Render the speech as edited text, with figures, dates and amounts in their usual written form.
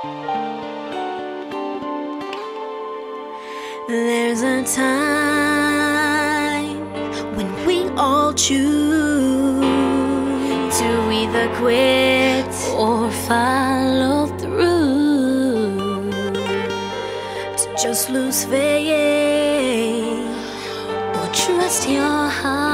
There's a time when we all choose to either quit or follow through, to just lose faith or trust your heart.